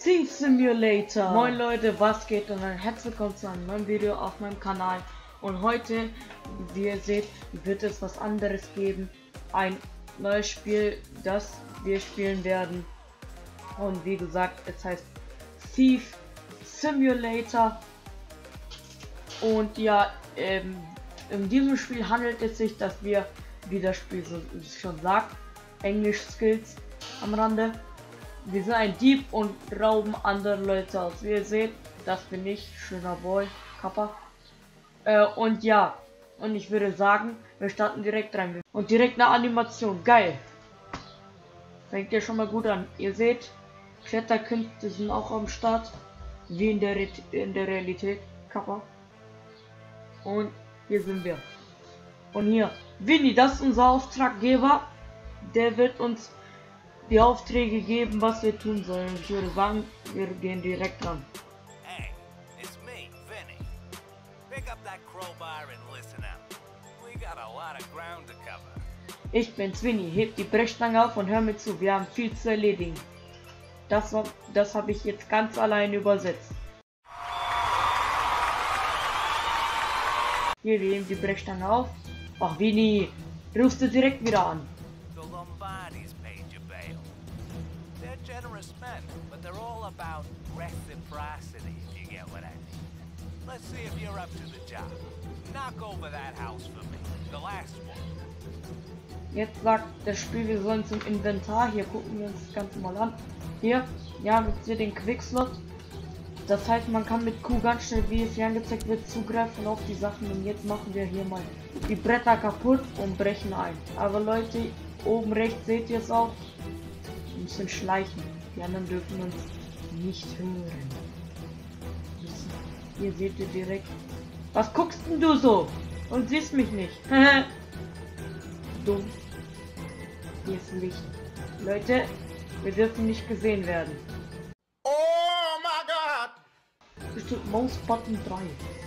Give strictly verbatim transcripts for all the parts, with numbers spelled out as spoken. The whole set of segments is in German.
Thief Simulator. Moin Leute, was geht und ein herzlich willkommen zu einem neuen Video auf meinem Kanal. Und heute, wie ihr seht, wird es was anderes geben. Ein neues Spiel, das wir spielen werden. Und wie gesagt, es heißt Thief Simulator. Und ja, ähm, in diesem Spiel handelt es sich, dass wir, wie das Spiel so, schon sagt, Englisch Skills am Rande. Wir sind ein Dieb und rauben andere Leute aus. Wie ihr seht, das bin ich, schöner Boy, Kappa. Äh, und ja, und ich würde sagen, wir starten direkt rein. Und direkt eine Animation, geil. Fängt ja schon mal gut an. Ihr seht, Kletterkünste sind auch am Start, wie in der, Re in der Realität, Kappa. Und hier sind wir. Und hier, Winnie, das ist unser Auftraggeber. Der wird uns die Aufträge geben, was wir tun sollen. Ich würde sagen, wir gehen direkt ran. Hey, it's me, Vinny. Pick up that crowbar and listen up. We got a lot of ground to cover. Ich bin's, Winnie. Heb die Brechstange auf und hör mir zu. Wir haben viel zu erledigen. Das war, das habe ich jetzt ganz allein übersetzt. Hier, wir heben die Brechstange auf. Ach, Winnie, rufst du direkt wieder an. The Lombardis paid your bail. They're generous men, but they're all about reciprocity, if you get what I mean. Let's see if you're up to the job. Knock over that house for me, the last one. Jetzt sagt das Spiel, wir sollen zum Inventar. Hier gucken wir uns das Ganze mal an. Hier, ja, mit hier den Quickslot. Das heißt, man kann mit Q ganz schnell, wie es hier angezeigt wird, zugreifen auf die Sachen. Und jetzt machen wir hier mal die Bretter kaputt und brechen ein. Aber Leute, oben rechts seht ihr es auch. Wir müssen schleichen. Die anderen dürfen uns nicht hören. Hier seht ihr direkt. Was guckst denn du so? Und siehst mich nicht. Dumm. Hier ist Licht. Leute, wir dürfen nicht gesehen werden. Oh my God! Bestimmt Mouse Button drei.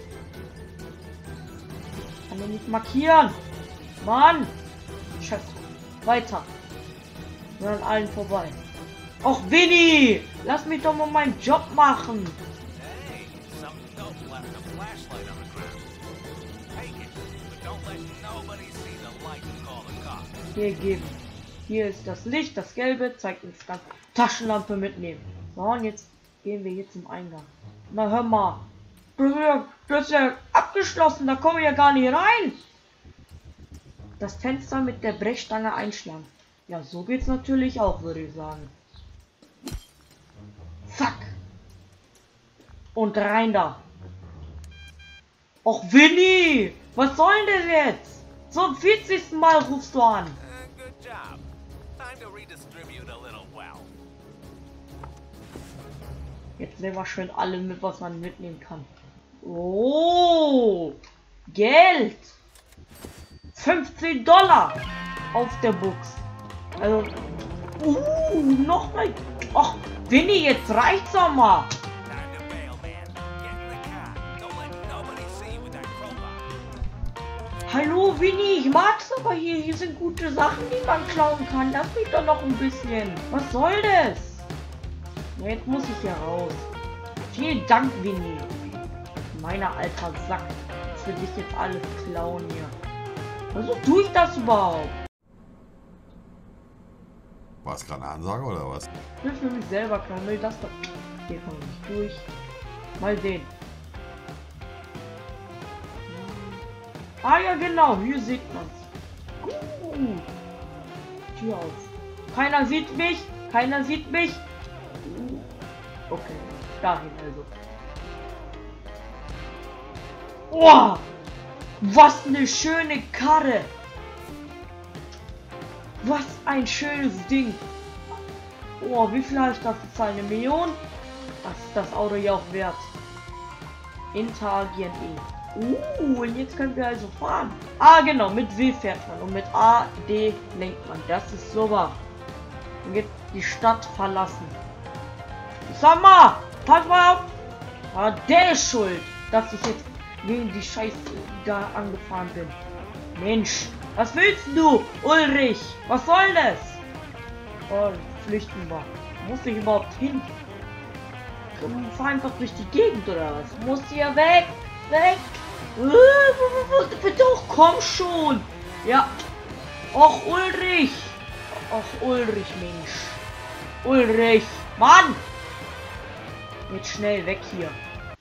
Kann ich nicht markieren. Mann! Scheiße. Weiter. Wir sind an allen vorbei. Och, Winnie! Lass mich doch mal meinen Job machen. Hey, something dope left a flashlight on the ground. Take it, but don't let nobody see the light and call the cops. Hier geben. Hier ist das Licht, das Gelbe, zeigt uns ganz. Taschenlampe mitnehmen. So, und jetzt gehen wir hier zum Eingang. Na hör mal. Das ist ja abgeschlossen, da kommen wir ja gar nicht rein. Das Fenster mit der Brechstange einschlagen. Ja, so geht's natürlich auch, würde ich sagen. Zack. Und rein da. Och, Winnie! Was soll denn das jetzt? Zum vierzigsten Mal rufst du an. Uh, good job. Time to redistribute a little wealth. Jetzt nehmen wir schön alle mit, was man mitnehmen kann. Oh! Geld! fünfzehn Dollar auf der Box. Also, uh, noch mal. Ach, Winnie, jetzt reicht's doch mal. Time to bail, man. Get in the car. Don't let nobody see you with that crowbar. Hallo, Winnie, ich mag's aber hier. Hier sind gute Sachen, die man klauen kann. Lass mich doch noch ein bisschen. Was soll das? Ja, jetzt muss ich hier raus. Vielen Dank, Winnie. Meiner alter Sack. Ich will dich jetzt alles klauen hier. Also tue ich das überhaupt? War es gerade eine Ansage oder was? Ich will für mich selber klauen. Will das doch. Hier komme ich durch. Mal sehen. Ah ja, genau. Hier sieht man's. Uh. Tür auf. Keiner sieht mich. Keiner sieht mich. Uh. Okay. Dahin also. Oh, was eine schöne Karre. Was ein schönes Ding. Oh, wie viel habe ich dafür zahlen? Eine Million? Das ist das Auto ja auch wert. Interagieren E. Uh, und jetzt können wir also fahren. Ah, genau, mit W fährt man und mit A, D lenkt man. Das ist super. Und jetzt die Stadt verlassen. Sag mal, pass mal auf. Ah, der ist schuld, dass ich jetzt gegen die Scheiße da angefahren bin. Mensch, was willst du, Ulrich? Was soll das? Oh, flüchten wir. Muss ich überhaupt hin? fahr einfach durch die Gegend oder was? Muss hier weg! Weg! Doch, komm schon! Ja! Och, Ulrich! Och, Ulrich, Mensch! Ulrich! Mann! Jetzt schnell weg hier!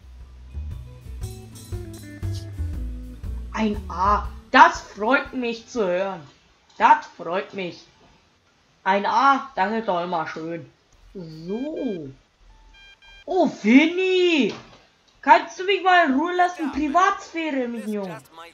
Ein A! Das freut mich zu hören! Das freut mich! Ein A, das ist doch immer schön! So! Oh, Vinny! Kannst du mich mal in Ruhe lassen? Privatsphäre, Mignon!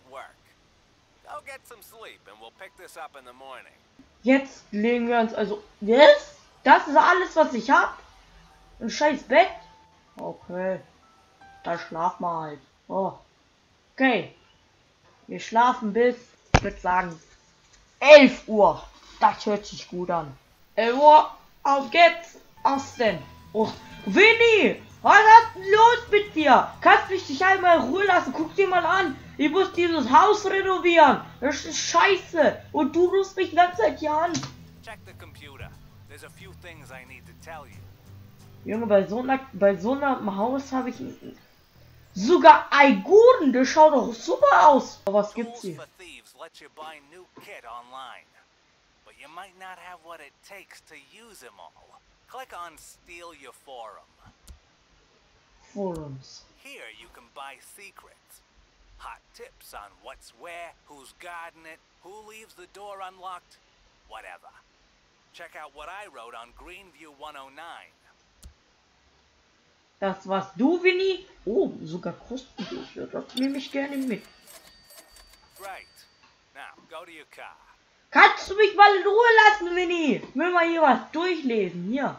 Jetzt legen wir uns also... Yes? Das ist alles, was ich hab? Ein scheiß Bett? Okay. Da schlafen wir halt. Oh. Okay. Wir schlafen bis, ich würde sagen, elf Uhr. Das hört sich gut an. elf Uhr. Auf geht's. Was denn? Oh. Vinny! Was ist denn los mit dir? Kannst du dich einmal in Ruhe lassen? Guck dir mal an. Ich muss dieses Haus renovieren. Das ist scheiße. Und du rufst mich die ganze Zeit hier an. Junge, bei so einer, bei so einem Haus habe ich sogar Aiguren. Das schaut doch super aus. Aber was gibt's hier? Forums. Here you can buy secrets. Hot tips on what's where, who's guarding it, who leaves the door unlocked, whatever. Check out what I wrote on Greenview one oh nine. Das warst du, Vinny? Oh, sogar kostenlos. Das nehme ich gerne mit. Right. Now, go to your car. Kannst du mich mal in Ruhe lassen, Vinny? Ich will mal hier was durchlesen. Hier.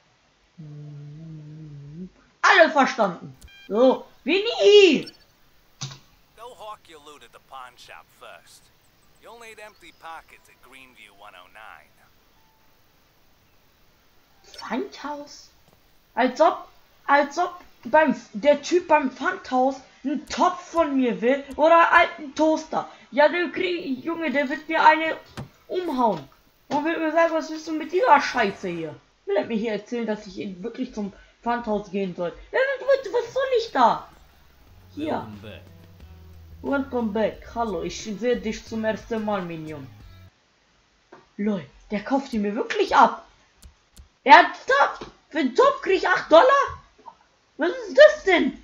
Alle verstanden. So, Vinny! Go hawk your loot at the pawn shop first. You'll need empty pockets at Greenview one oh nine. Pfandhaus? Als ob, als ob beim der Typ beim Pfandhaus einen Topf von mir will oder einen alten Toaster. Ja, der krieg, Junge, der wird mir eine umhauen. Und will mir sagen, was willst du mit dieser Scheiße hier? Will er mir hier erzählen, dass ich ihn wirklich zum Pfandhaus gehen soll? Ja, was, was soll ich da? Hier. Welcome back. Hallo, ich sehe dich zum ersten Mal, Minion. Lol, der kauft die mir wirklich ab. Ernsthaft? Für den Topf krieg ich acht Dollar? Was ist das denn?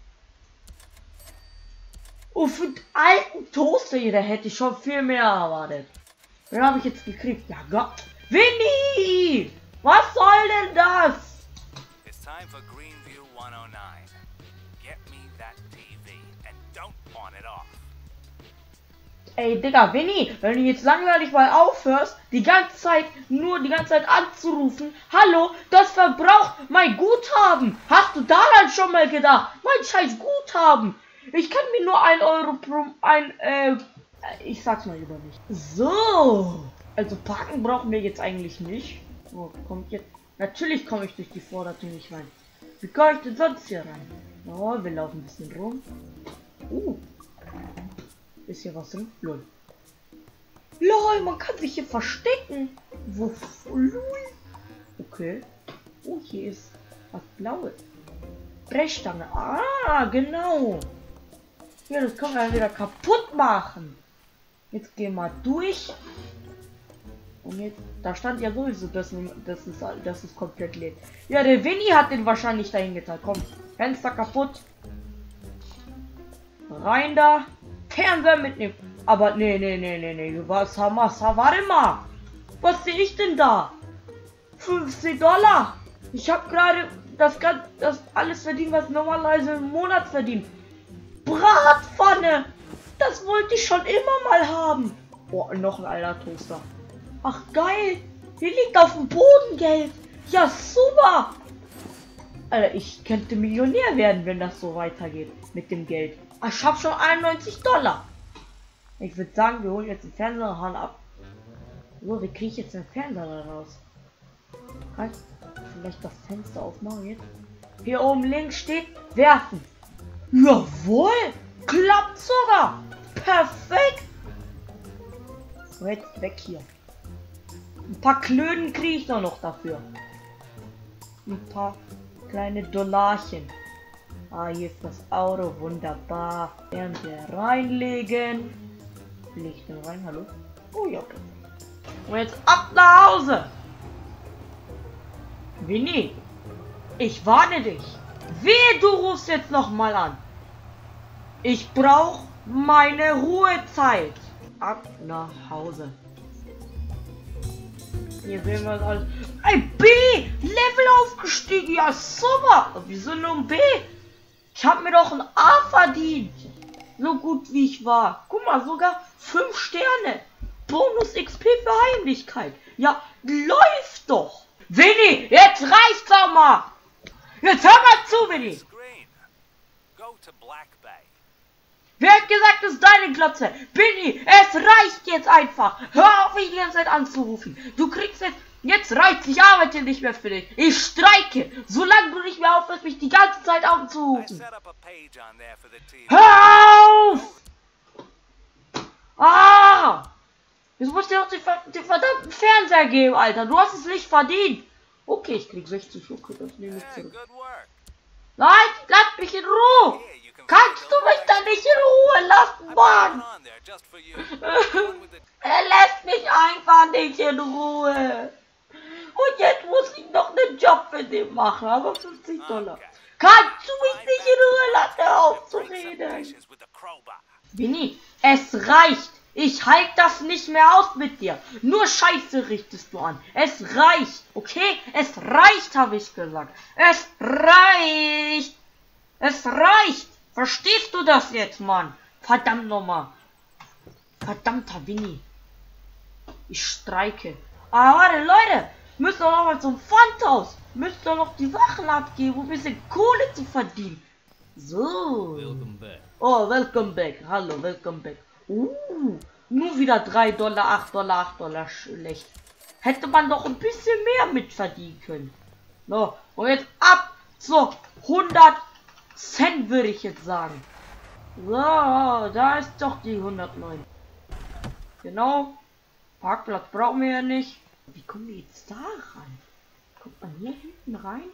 Oh, für den alten Toaster hier, da hätte ich schon viel mehr erwartet. Den habe ich jetzt gekriegt. Ja Gott. Vinny! Was soll denn das? It's time for Greenview one oh nine. Get me that T V and don't pawn it off. Ey, Digga, Vinny, wenn du jetzt langweilig mal aufhörst, die ganze Zeit, nur die ganze Zeit anzurufen, hallo, das verbraucht mein Guthaben. Hast du daran schon mal gedacht? Mein scheiß Guthaben. Ich kann mir nur ein Euro pro, ein, äh, ich sag's mal lieber nicht. So, also parken brauchen wir jetzt eigentlich nicht. Oh, kommt jetzt, natürlich komme ich durch die Vordertür nicht rein. Wie komme ich denn sonst hier rein? Oh, wir laufen ein bisschen rum. Uh. Ist hier was drin? Lol. Lol, man kann sich hier verstecken. Wo? Lol. Okay. Oh, hier ist was Blaues. Brechstange. Ah, genau. Hier, das können wir wieder kaputt machen. Jetzt gehen wir durch. Und jetzt, da stand ja sowieso, dass das ist, das ist komplett leer. Ja, der Vinny hat den wahrscheinlich dahin getan. Komm, Fenster kaputt. Rein da. Fernseher mitnehmen. Aber nee, nee, nee, nee, nee. Was haben wir? Warte mal. Was sehe ich denn da? fünfzehn Dollar. Ich habe gerade das, das alles verdient, was normalerweise im Monat verdient. Bratpfanne. Das wollte ich schon immer mal haben. Oh, noch ein alter Toaster. Ach, geil. Hier liegt auf dem Boden Geld. Ja, super. Alter, ich könnte Millionär werden, wenn das so weitergeht mit dem Geld. Ich habe schon einundneunzig Dollar. Ich würde sagen, wir holen jetzt den Fernseher und hauen ab. So, wie kriege ich jetzt den Fernseher da raus? Kann ich vielleicht das Fenster aufmachen jetzt? Hier oben links steht werfen. Jawohl! Klappt sogar! Perfekt! So, jetzt weg hier. Ein paar Klöden kriege ich doch noch dafür. Ein paar kleine Dollarchen. Ah, hier ist das Auto, wunderbar. Werden wir reinlegen. Leg ich den rein, hallo? Oh ja, okay. Und jetzt ab nach Hause. Winnie, ich warne dich. Wehe, du rufst jetzt noch mal an. Ich brauche meine Ruhezeit. Ab nach Hause. Hier sehen wir alles. Ein B! Level aufgestiegen. Ja, super. Wieso nur ein B? Ich habe mir doch ein A verdient. So gut wie ich war. Guck mal, sogar fünf Sterne. Bonus X P für Heimlichkeit. Ja, läuft doch. Winnie, jetzt reicht's doch mal. Jetzt hör mal zu, Winnie. Wer hat gesagt, das ist deine Glotze? Winnie, es reicht jetzt einfach. Hör auf, mich die ganze Zeit anzurufen. Du kriegst jetzt... Jetzt reicht's, ich arbeite nicht mehr für dich. Ich streike, solange du nicht mehr aufhörst, mich die ganze Zeit anzurufen. Hör auf! Ah! Jetzt musst du dir auch den, den verdammten Fernseher geben, Alter. Du hast es nicht verdient. Okay, ich krieg sechzig. Okay, das nehme ich zurück. Nein, lass mich in Ruhe. Kannst du mich da nicht in Ruhe lassen, Mann? Er lässt mich einfach nicht in Ruhe. Und jetzt muss ich noch einen Job für den machen, aber fünfzig Dollar. Kannst du mich nicht in Ruhe lassen, aufzureden? Winnie, es reicht. Ich halte das nicht mehr aus mit dir. Nur Scheiße richtest du an. Es reicht, okay? Es reicht, habe ich gesagt. Es reicht. Es reicht. Verstehst du das jetzt, Mann? Verdammt nochmal. Verdammter Winnie. Ich streike. Aber warte, Leute. Müsst ihr noch mal zum Pfandhaus. Müsst ihr noch die Sachen abgeben, um ein bisschen Kohle zu verdienen. So. Welcome back. Oh, welcome back. Hallo, welcome back. Uh, nur wieder drei Dollar, acht Dollar, acht Dollar schlecht. Hätte man doch ein bisschen mehr mitverdienen können. So, und jetzt ab zu hundert Cent, würde ich jetzt sagen. So, da ist doch die hundertneun. Genau. Parkplatz brauchen wir ja nicht. Wie kommen wir jetzt da ran? Kommt man hier hinten rein?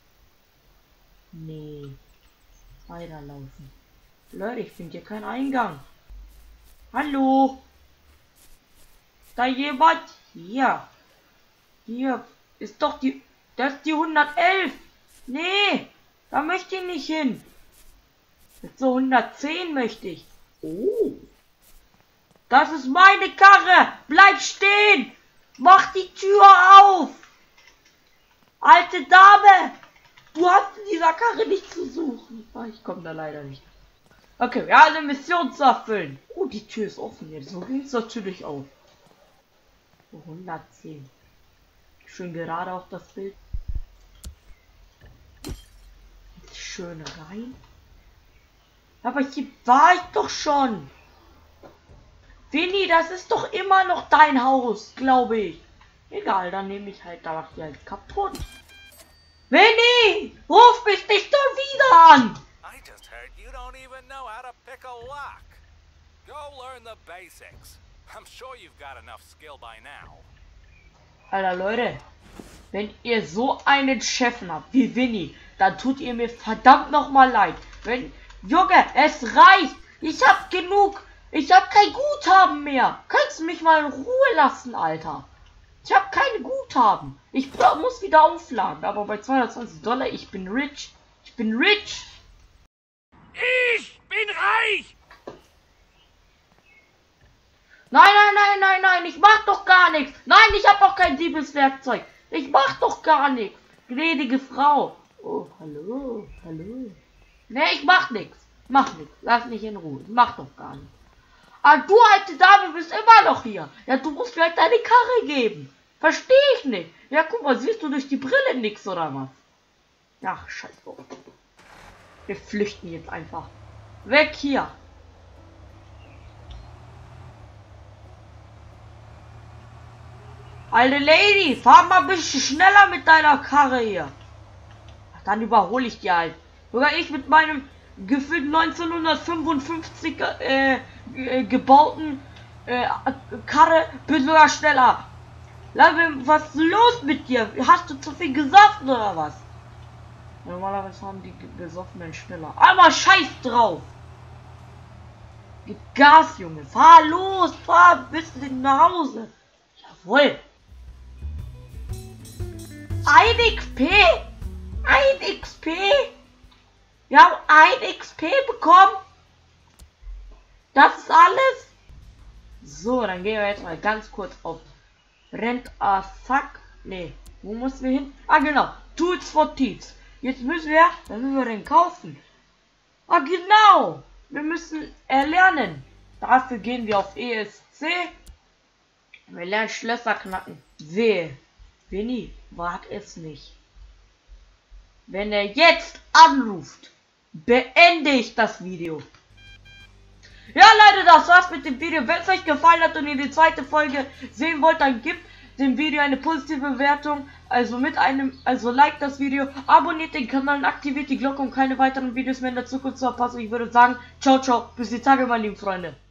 Nee. Weiterlaufen. Leute, ich finde hier keinen Eingang. Hallo? Da jemand? Hier. Hier ist doch die... Das ist die hundertelf. Nee. Da möchte ich nicht hin. Jetzt so hundertzehn möchte ich. Oh. Das ist meine Karre. Bleib stehen. Mach die Tür auf. Alte Dame. Du hast in dieser Karre nichts zu suchen. Ah, ich komme da leider nicht. Okay, wir haben eine Mission zu erfüllen. Oh, die Tür ist offen jetzt. So geht es natürlich auf. hundertzehn. Schön gerade auf das Bild. Jetzt schön rein. Aber hier war ich doch schon. Winnie, das ist doch immer noch dein Haus, glaube ich. Egal, dann nehme ich halt, da macht die halt kaputt. Winnie, ruf mich nicht schon wieder an. I just heard you don't even know how to pick a lock. Go learn the basics. I'm sure you've got enough skill by now. Alter, Leute, wenn ihr so einen Chef habt wie Winnie, dann tut ihr mir verdammt noch mal leid. Wenn, Junge, es reicht. Ich hab genug. Ich hab kein Guthaben mehr. Kannst du mich mal in Ruhe lassen, Alter? Ich habe keine Guthaben. Ich muss wieder aufladen. Aber bei zweihundertzwanzig Dollar, ich bin rich. Ich bin rich. Ich bin reich! Nein, nein, nein, nein, nein. Ich mach doch gar nichts. Nein, ich habe auch kein Diebeswerkzeug. Ich mach doch gar nichts. Gnädige Frau. Oh, hallo, hallo. Ne, ich mach nichts. Mach nichts. Lass mich in Ruhe. Ich mach doch gar nichts. Ah, du alte Dame bist immer noch hier. Ja, du musst mir halt deine Karre geben. Verstehe ich nicht. Ja, guck mal, siehst du durch die Brille nix oder was? Ach, scheiße. Wir flüchten jetzt einfach. Weg hier. Alte Lady, fahr mal ein bisschen schneller mit deiner Karre hier. Ach, dann überhole ich die halt. Sogar ich mit meinem gefühlt neunzehnhundertfünfundfünfzig äh, äh, gebauten äh, Karre bin sogar schneller. Was ist los mit dir? Hast du zu viel gesoffen oder was? Normalerweise haben die Besoffenen schneller. Aber scheiß drauf! Gib Gas, Junge! Fahr los! Fahr bis nach Hause! Jawohl! ein X P! ein X P! Wir haben ein X P bekommen! Das ist alles! So, dann gehen wir jetzt mal ganz kurz auf Rent a Sack. Ne, wo müssen wir hin? Ah, genau. Tools for Thieves. Jetzt müssen wir, dann müssen wir den kaufen. Ah, genau. Wir müssen erlernen. Dafür gehen wir auf E S C. Wir lernen Schlösser knacken. Wehe. Winnie, wag es nicht. Wenn er jetzt anruft, beende ich das Video. Ja, Leute, das war's mit dem Video. Wenn es euch gefallen hat und ihr die zweite Folge sehen wollt, dann gebt dem Video eine positive Bewertung. Also mit einem, also like das Video, abonniert den Kanal und aktiviert die Glocke, um keine weiteren Videos mehr in der Zukunft zu verpassen. Ich würde sagen, ciao, ciao, bis die Tage, meine lieben Freunde.